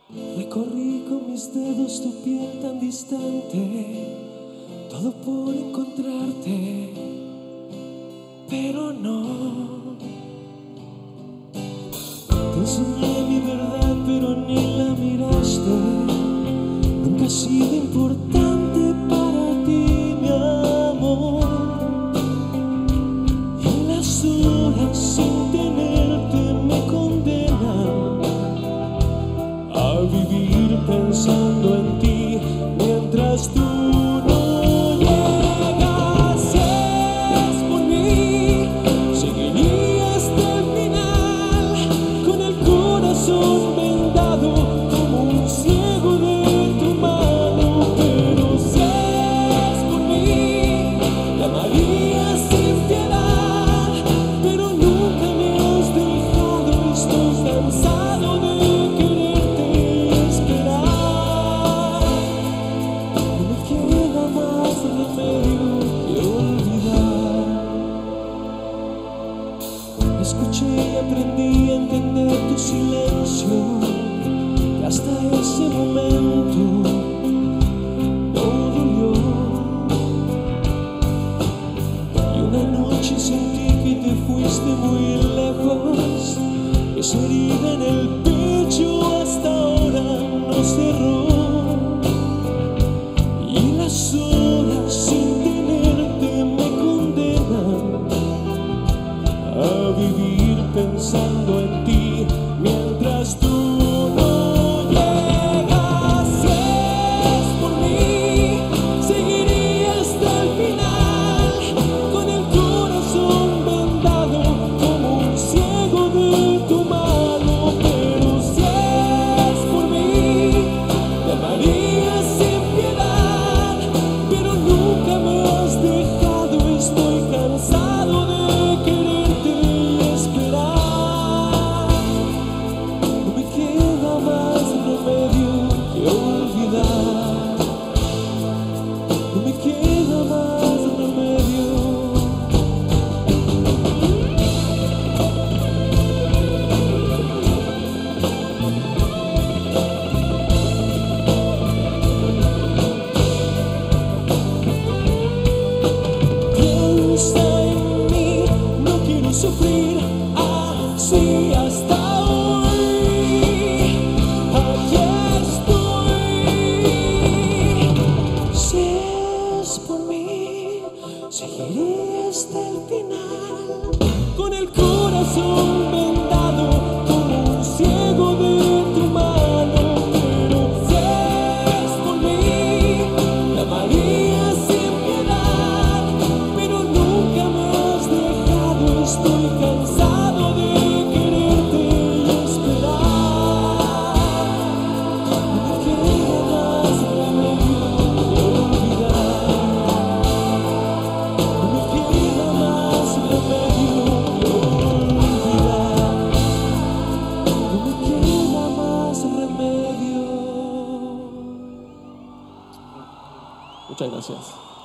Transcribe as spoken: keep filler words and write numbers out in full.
Recorrí con mis dedos tu piel tan distante, todo por encontrarte, pero no. Te enseñé mi verdad, pero ni la miraste. Nunca ha sido importante para ti, mi amor. Y las horas sin tenerte me condenan a vivir pensando en ti mientras tú no llegas. Si es por mí, seguiría hasta el final, con el corazón vendado como un ciego de tu mano. Pero si es por mí, te amaría sin piedad, pero nunca me has dejado. Estoy cansado de escuché y aprendí a entender tu silencio, que hasta ese momento no dolió. Y una noche sentí que te fuiste muy lejos, esa herida en el pecho hasta ahora no cerró. Y las horas sin tenerte me condenan a vivir pensando en ti mientras tú no llegas. Si es por mí, seguiría hasta el final, con el corazón vendado como un ciego de tu mano. Pero si es por mí, te amaría sin piedad, pero nunca me has dejado. Estoy cansado de quererte y esperar. No me queda más remedio que olvidar. No me queda más remedio. Piensa en mí, no quiero sufrir así hasta hoy. Aquí estoy. Si es por mí, seguiré hasta el final, con el corazón vendado como un ciego de tu mano. Pero si es por mí, te amaría sin piedad, pero nunca me has dejado. Estoy cansado de quererte y esperar. No me queda más remedio que olvidar. No me queda más remedio que olvidar. No me queda más remedio. Muchas gracias.